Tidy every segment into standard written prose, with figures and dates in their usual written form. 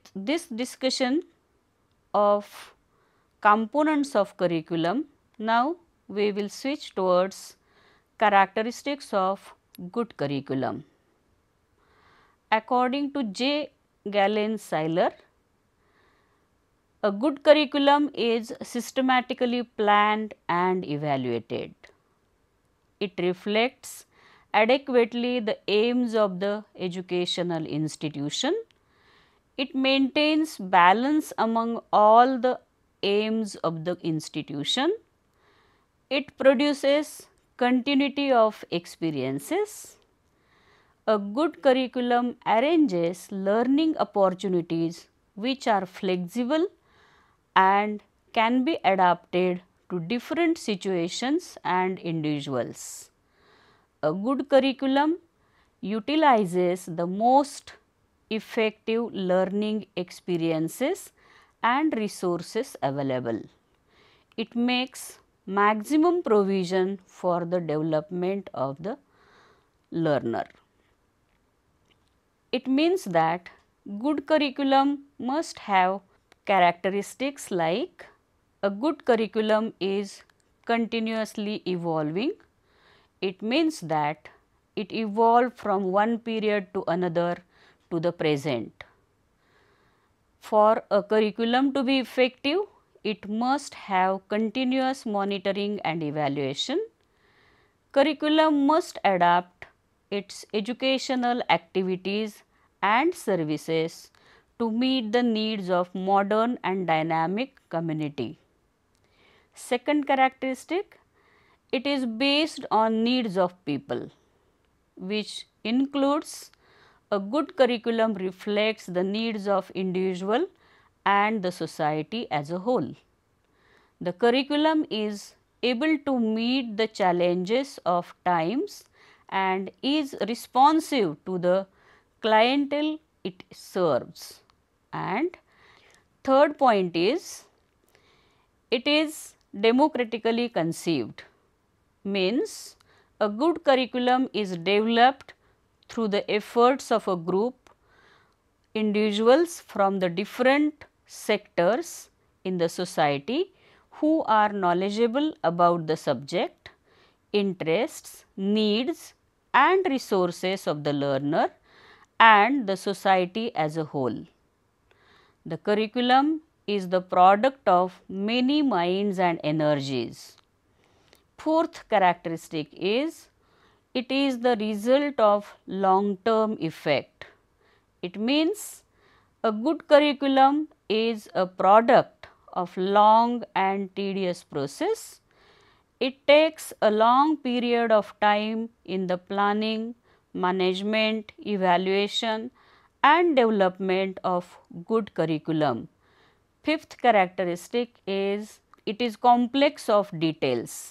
this discussion of components of curriculum, now we will switch towards characteristics of good curriculum. According to J. Galen Seiler, a good curriculum is systematically planned and evaluated. It reflects adequately the aims of the educational institution. It maintains balance among all the aims of the institution. It produces continuity of experiences. A good curriculum arranges learning opportunities which are flexible and can be adapted to different situations and individuals. A good curriculum utilizes the most effective learning experiences and resources available. It makes maximum provision for the development of the learner. It means that good curriculum must have characteristics like a good curriculum is continuously evolving. It means that it evolved from one period to another to the present. For a curriculum to be effective, it must have continuous monitoring and evaluation. Curriculum must adapt its educational activities and services to meet the needs of modern and dynamic community. Second characteristic, it is based on needs of people, which includes a good curriculum reflects the needs of individual and the society as a whole. The curriculum is able to meet the challenges of times and is responsive to the clientele it serves. And third point is, it is democratically conceived, means a good curriculum is developed through the efforts of a group individuals from the different sectors in the society who are knowledgeable about the subject, interests, needs and resources of the learner and the society as a whole. The curriculum is the product of many minds and energies. Fourth characteristic is, it is the result of long term effect. It means a good curriculum is a product of long and tedious process. It takes a long period of time in the planning, management, evaluation and development of good curriculum. Fifth characteristic is, it is complex of details.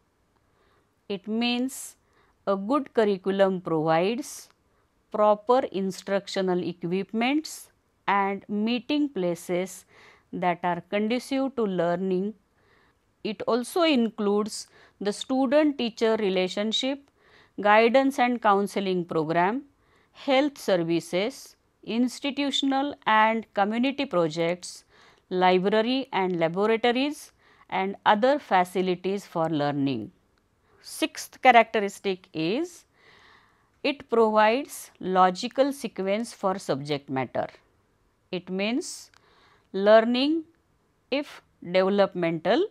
It means a good curriculum provides proper instructional equipments and meeting places that are conducive to learning. It also includes the student-teacher relationship, guidance and counseling program, health services, institutional and community projects, library and laboratories and other facilities for learning. Sixth characteristic is, it provides logical sequence for subject matter. It means learning, if developmental,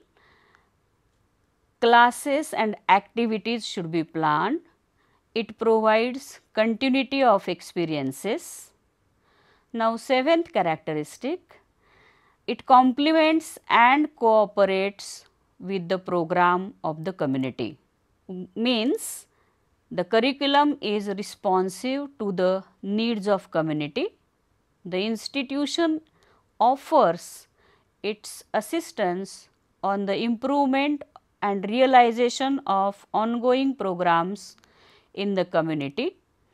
classes and activities should be planned. It provides continuity of experiences. Now, seventh characteristic, it complements and cooperates with the program of the community. Means the curriculum is responsive to the needs of community. The institution offers its assistance on the improvement and realization of ongoing programs in the community.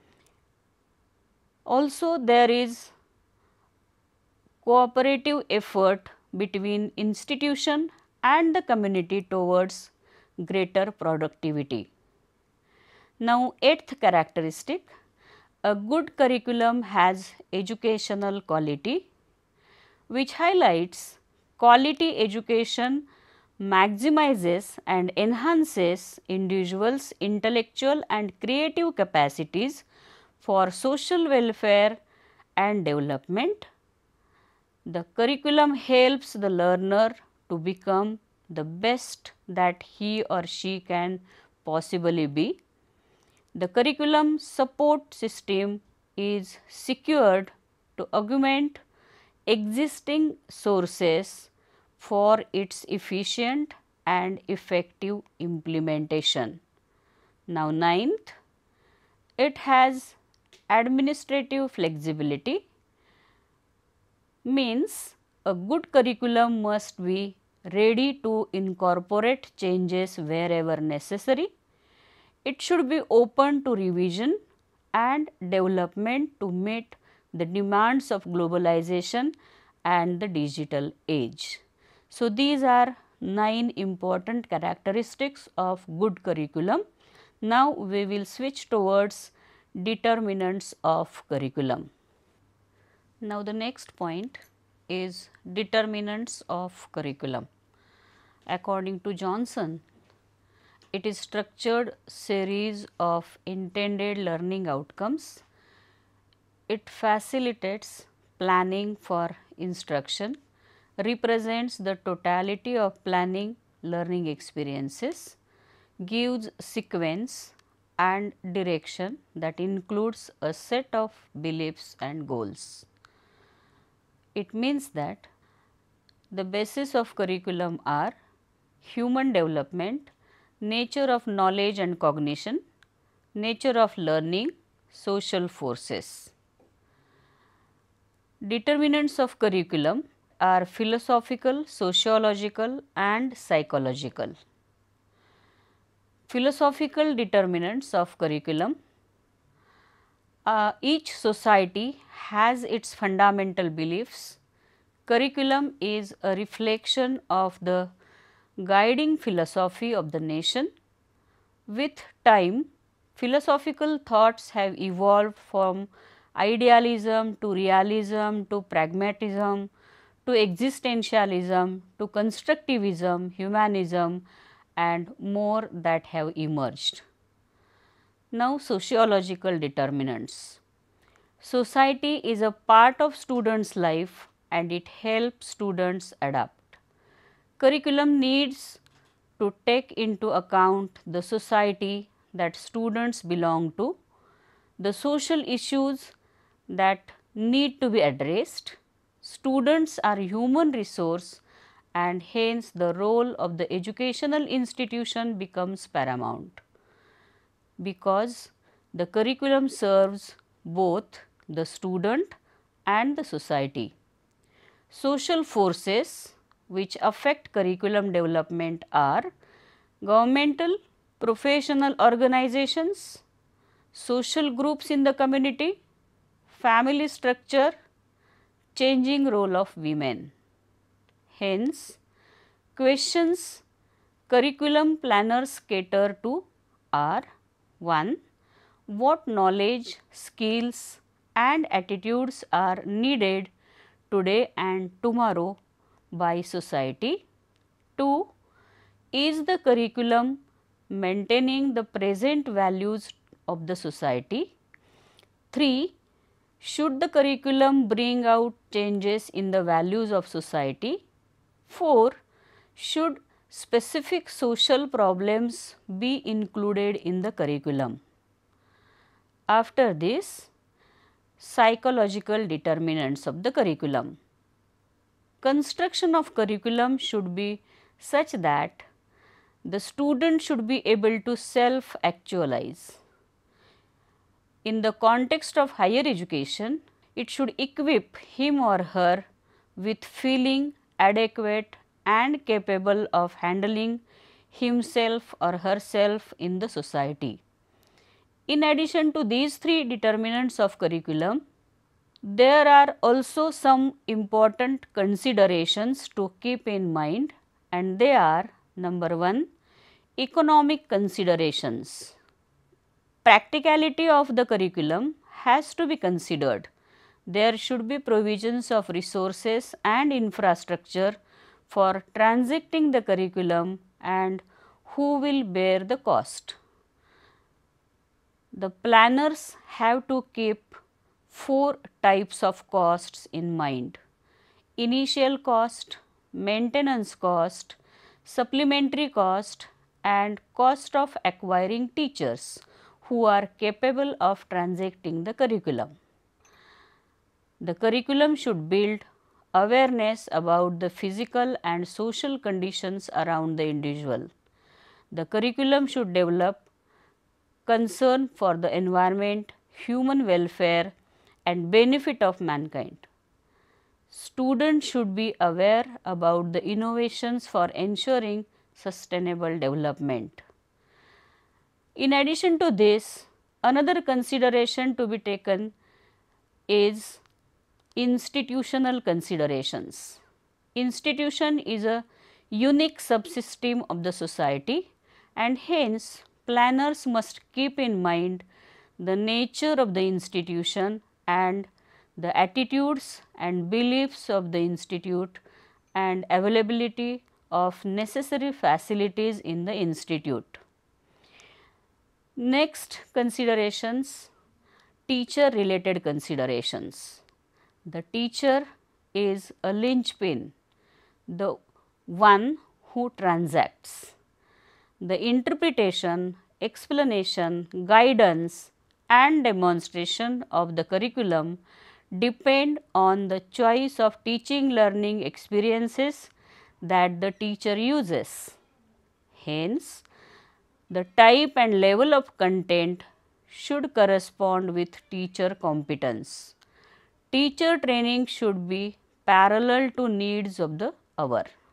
Also, there is cooperative effort between institution and the community towards greater productivity. Now, eighth characteristic, a good curriculum has educational quality. which highlights quality education maximizes and enhances individuals' intellectual and creative capacities for social welfare and development. The curriculum helps the learner to become the best that he or she can possibly be. The curriculum support system is secured to augment existing sources for its efficient and effective implementation. Now, ninth, it has administrative flexibility, means a good curriculum must be ready to incorporate changes wherever necessary. It should be open to revision and development to meet the demands of globalization and the digital age. So, these are 9 important characteristics of good curriculum. Now, we will switch towards determinants of curriculum. Now, the next point is determinants of curriculum. According to Johnson, it is structured series of intended learning outcomes. It facilitates planning for instruction, represents the totality of planning learning experiences, gives sequence and direction that includes a set of beliefs and goals. It means that the basis of curriculum are human development, nature of knowledge and cognition, nature of learning, social forces. Determinants of curriculum are philosophical, sociological and psychological. Philosophical determinants of curriculum. Each society has its fundamental beliefs. Curriculum is a reflection of the guiding philosophy of the nation. With time, philosophical thoughts have evolved from idealism to realism to pragmatism to existentialism to constructivism, humanism and more that have emerged. Now, sociological determinants. Society is a part of students' life and it helps students adapt. Curriculum needs to take into account the society that students belong to, the social issues that need to be addressed. Students are human resource and hence the role of the educational institution becomes paramount, because the curriculum serves both the student and the society. Social forces which affect curriculum development are governmental, professional organizations, social groups in the community, family structure, changing role of women. Hence, questions curriculum planners cater to are: 1. What knowledge, skills and attitudes are needed today and tomorrow by society? 2. Is the curriculum maintaining the present values of the society? 3. Should the curriculum bring out changes in the values of society? 4. Should specific social problems be included in the curriculum? After this, psychological determinants of the curriculum. Construction of curriculum should be such that the student should be able to self-actualize. In the context of higher education, it should equip him or her with feeling adequate and capable of handling himself or herself in the society. In addition to these 3 determinants of curriculum, there are also some important considerations to keep in mind, and they are: number 1, economic considerations. Practicality of the curriculum has to be considered. There should be provisions of resources and infrastructure for transacting the curriculum and who will bear the cost. The planners have to keep 4 types of costs in mind: initial cost, maintenance cost, supplementary cost, and cost of acquiring teachers who are capable of transacting the curriculum. The curriculum should build awareness about the physical and social conditions around the individual. The curriculum should develop concern for the environment, human welfare, and benefit of mankind. Students should be aware about the innovations for ensuring sustainable development. In addition to this, another consideration to be taken is institutional considerations. Institution is a unique subsystem of the society, and hence planners must keep in mind the nature of the institution and the attitudes and beliefs of the institute and availability of necessary facilities in the institute. Next considerations, teacher related considerations. The teacher is a linchpin, the one who transacts. The interpretation, explanation, guidance and demonstration of the curriculum depend on the choice of teaching learning experiences that the teacher uses. Hence, the type and level of content should correspond with teacher competence. Teacher training should be parallel to needs of the hour.